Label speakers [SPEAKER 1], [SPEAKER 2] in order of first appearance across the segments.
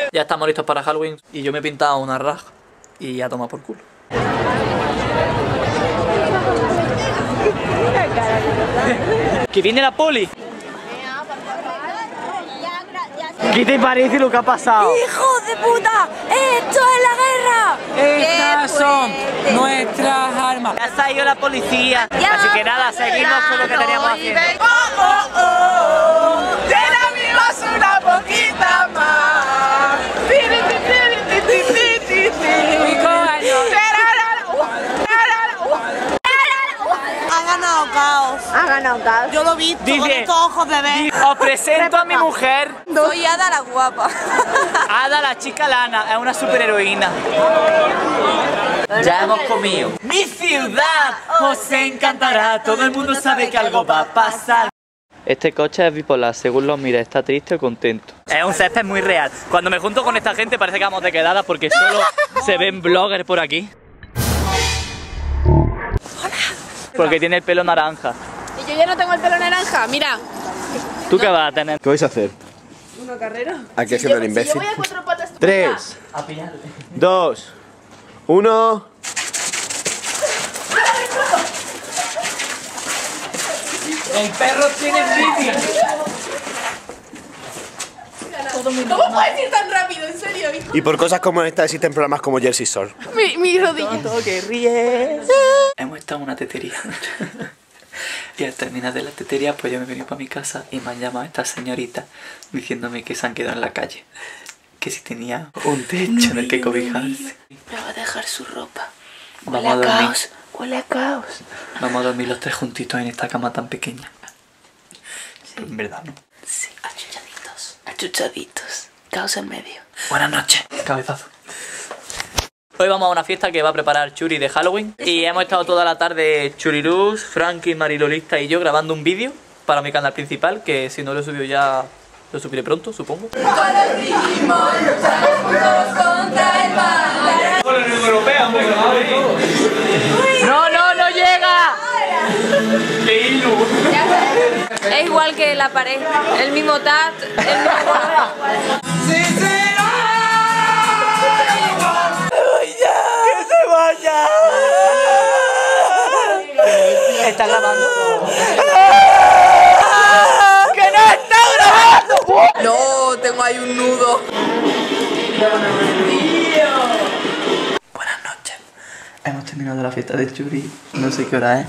[SPEAKER 1] Ya estamos listos para Halloween y yo me he pintado una raja y ya toma por culo. ¡Que viene la poli! ¿Qué te parece lo que ha pasado?
[SPEAKER 2] ¡Hijo de puta! ¡Esto es la guerra!
[SPEAKER 1] Estas son nuestras armas. Ya se ha ido la policía. Así que nada, seguimos con lo que teníamos haciendo.
[SPEAKER 3] ¡Lléname una poquita más!
[SPEAKER 2] Ha ganado Caos. Ha ganado Caos. Yo lo vi con estos ojos de ver.
[SPEAKER 1] Os presento a mi mujer.
[SPEAKER 2] Soy Ada la guapa.
[SPEAKER 1] Ada, la chica Lana, es una superheroína. Ya hemos comido. Mi ciudad os encantará. Todo el mundo sabe que algo va a pasar. Este coche es bipolar, según lo mires, está triste o contento. Es un césped muy real. Cuando me junto con esta gente parece que vamos de quedada porque solo se ven bloggers por aquí. Porque tiene el pelo naranja.
[SPEAKER 4] Y yo ya no tengo el pelo naranja, mira.
[SPEAKER 1] ¿Tú qué vas a tener?
[SPEAKER 5] ¿Qué vais a hacer?
[SPEAKER 4] Una carrera.
[SPEAKER 5] Aquí haciendo el imbécil.
[SPEAKER 4] Si yo voy a cuatro patas,
[SPEAKER 5] 3,
[SPEAKER 1] A pillarle.
[SPEAKER 5] 2, 1.
[SPEAKER 1] El perro tiene envidia.
[SPEAKER 4] ¿Cómo puedes ir tan rápido? En serio, hijo.
[SPEAKER 5] Y por cosas como esta existen programas como Jersey Shore.
[SPEAKER 4] Mi rodilla.
[SPEAKER 1] Que ríes. Hemos estado en una tetería. Y al terminar de la tetería, pues yo me he venido para mi casa y me han llamado estas señoritas diciéndome que se han quedado en la calle. Que si tenía un techo en el que cobijarse.
[SPEAKER 4] Pero va a dejar su ropa.
[SPEAKER 1] Vamos a dormir.
[SPEAKER 4] Huele a caos.
[SPEAKER 1] Vamos a dormir los tres juntitos en esta cama tan pequeña. Pero en verdad no.
[SPEAKER 4] Sí, achuchaditos. Achuchaditos. Caos en medio.
[SPEAKER 1] Buenas noches. Cabezazo. Hoy vamos a una fiesta que va a preparar Churi de Halloween. Y hemos estado toda la tarde Churiluz, Frankie, Marilolista y yo grabando un vídeo para mi canal principal, que si no lo he subido ya lo subiré pronto, supongo. ¡No llega! ¡Qué hilo!
[SPEAKER 4] Es igual que la pared. El mismo tat, el mismo color.
[SPEAKER 1] ¡Que se vaya! ¿Está grabando? ¡Que no está grabando!
[SPEAKER 2] No, tengo ahí un nudo.
[SPEAKER 1] Buenas noches. Hemos terminado la fiesta de Churi. No sé qué hora es.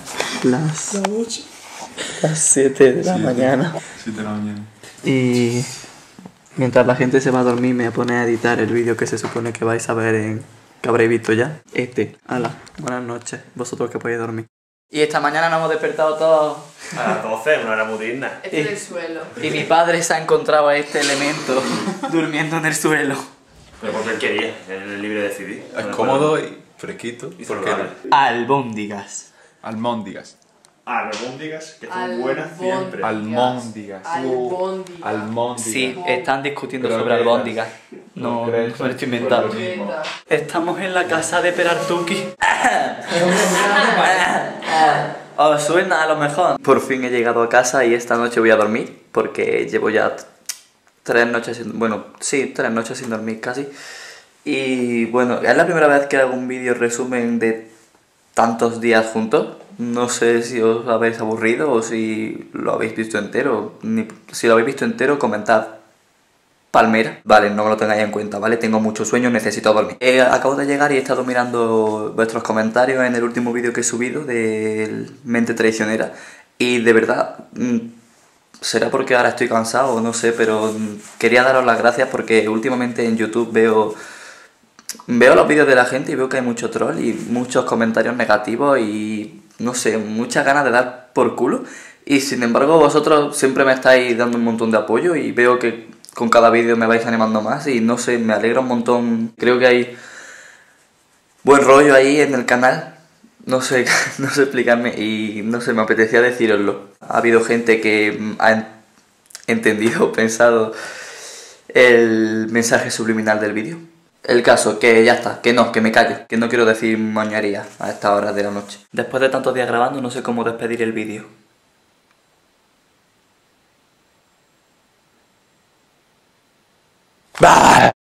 [SPEAKER 1] Las 7 de la mañana.
[SPEAKER 6] 7 de la mañana.
[SPEAKER 1] Y mientras la gente se va a dormir me voy a poner a editar el vídeo que se supone que vais a ver que habréis visto ya. Hala, buenas noches, vosotros que podéis dormir. Y esta mañana nos hemos despertado todos.
[SPEAKER 5] A las 12, una hora muy digna.
[SPEAKER 4] Este es el suelo.
[SPEAKER 1] Y mi padre se ha encontrado a este elemento durmiendo en el suelo.
[SPEAKER 5] Pero porque él quería, él es libre de decidir.
[SPEAKER 6] Es cómodo y fresquito. ¿Y por qué no?
[SPEAKER 1] Albóndigas.
[SPEAKER 6] Almóndigas.
[SPEAKER 5] Albóndigas, que son buenas siempre.
[SPEAKER 6] Almóndigas.
[SPEAKER 4] Albóndigas.
[SPEAKER 6] Almóndigas.
[SPEAKER 1] Sí, están discutiendo
[SPEAKER 6] Pero
[SPEAKER 1] sobre
[SPEAKER 6] que-
[SPEAKER 1] albóndigas. No,
[SPEAKER 6] no crees
[SPEAKER 1] no lo estoy inventando. Estamos en la casa de Perartuki. ¿Os suena a lo mejor? Por fin he llegado a casa y esta noche voy a dormir porque llevo ya 3 noches sin... Bueno, sí, 3 noches sin dormir casi. Y bueno, es la primera vez que hago un vídeo resumen de tantos días juntos. No sé si os habéis aburrido o si lo habéis visto entero. Si lo habéis visto entero, comentad Palmera. Vale, no me lo tengáis en cuenta, ¿vale? Tengo mucho sueño, necesito dormir. Acabo de llegar y he estado mirando vuestros comentarios en el último vídeo que he subido de Mente Traicionera. Y de verdad, será porque ahora estoy cansado o no sé, pero quería daros las gracias porque últimamente en YouTube veo los vídeos de la gente y veo que hay mucho troll y muchos comentarios negativos y no sé, muchas ganas de dar por culo. Y sin embargo vosotros siempre me estáis dando un montón de apoyo y veo que con cada vídeo me vais animando más y no sé, me alegra un montón. Creo que hay buen rollo ahí en el canal. No sé, no sé explicarme y no sé, me apetecía decíroslo. Ha habido gente que ha entendido, pensado el mensaje subliminal del vídeo. El caso, que ya está, que no, que me callo, que no quiero decir moñaría a esta hora de la noche. Después de tantos días grabando, no sé cómo despedir el vídeo. ¡Bah!